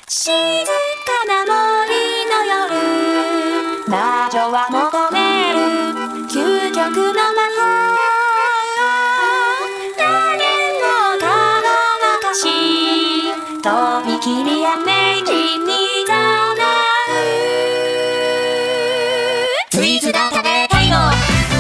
静かな森の夜、魔女は求める究極の魔法。誰もがごまかし、とびきり雨地にざまう。スイーツが食べたいの。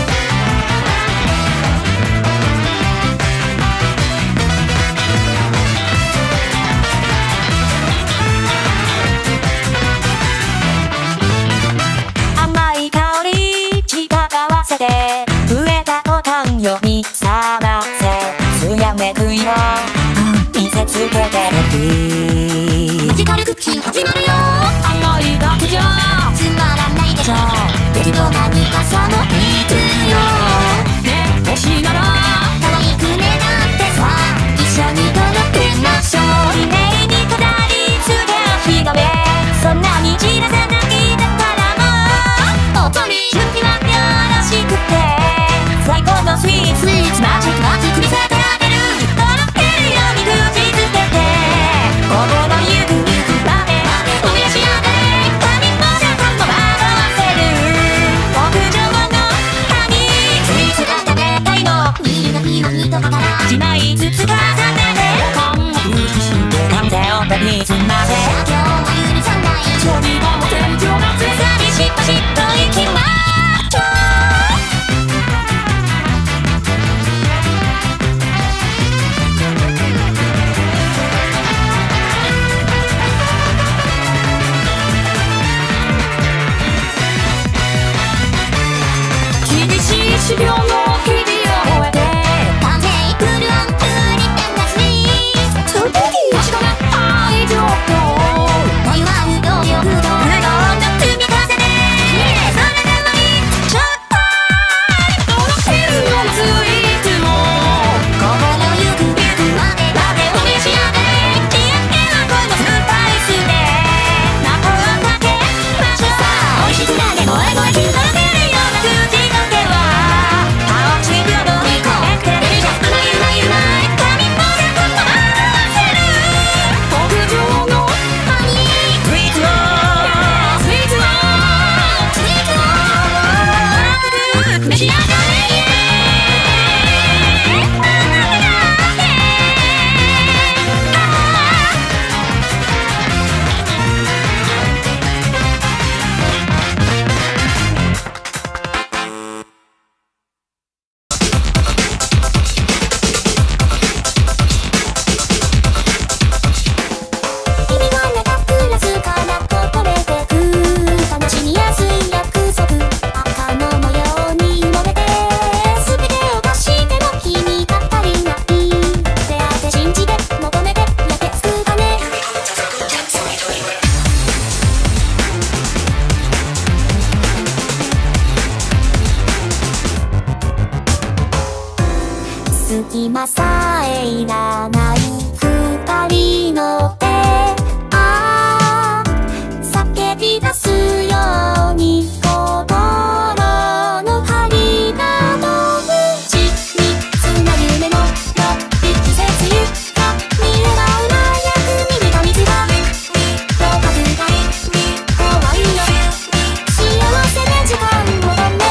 増えたボタンよにさませ、つやめくいは見せつけてる。マジカルクッキン始まるよ。甘いだけじゃつまらないでしょ。敵の何かさもいくよ。ね、欲しいなら可愛くねだってさ、一緒に踊ってましょう。綺麗に飾り付け日の目、そんなに散らさなきだからもう踊り準備はよろしくて。最高のスイーツマジックは作りせてあげる。とろけるように口づけて、心ゆくゆくまでお召し上がれ。髪もジャパンも惑わせる極上のハニー。スイーツが食べたいの。ミルがピロヒとかから1枚ずつ重ねて、完封して完成を手に詰ませ、今日は許さない調理後も天井がつさりしっとしっといきましょう。修行の日々を終えて完成フルオンプリテンダスにその時確かな愛情とお湯はうどんようどんの積み重ね、それでもいいちょっととろけるようなスイーツも心ゆくゆくまでお召し上がれ。仕上げはこのスパイスで魔法をかけましょう。美味しくなれ萌え萌えきとろけるような口どけは隙間さえいらない二人の手、ああ叫び出すように心の針が飛ぶ。緻密な夢の季節ゆか見ればうまい役に見た水がどうか不快に怖いよ。幸せな時間を求め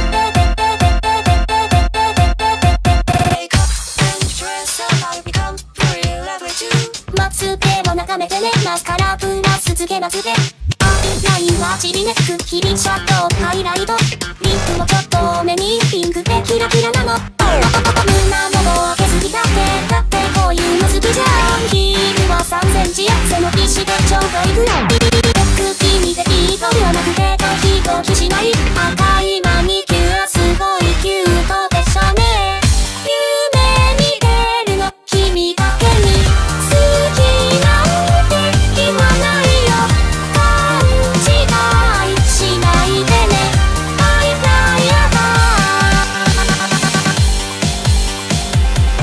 まつげを眺めてね、マスカラプラスつけまつげ、アイラインはちりめくキリンシャドウハイライト、リップもちょっと多めにピンクでキラキラなの。胸もも削りだってこういうの好きじゃん。ヒールは3センチ背の皮脂でちょうどいいぐらい。君にでいいと言わなくてドキドキしない。赤いマニキュアすごいキュートでしょね。夢に出るの君だけに好きなんて言わないよ。勘違いしないでね。I fly above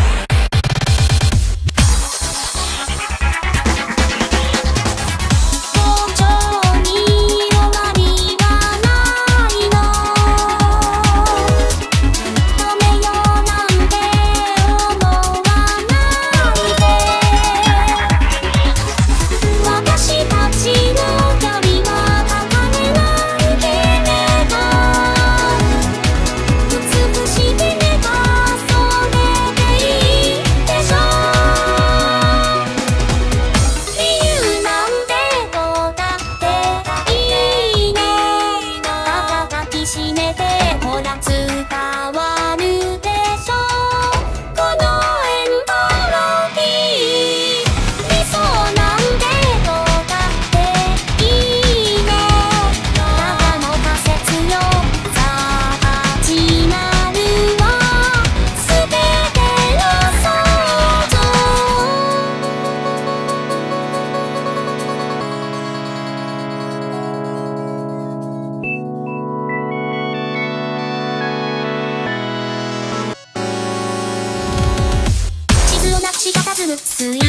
るスイ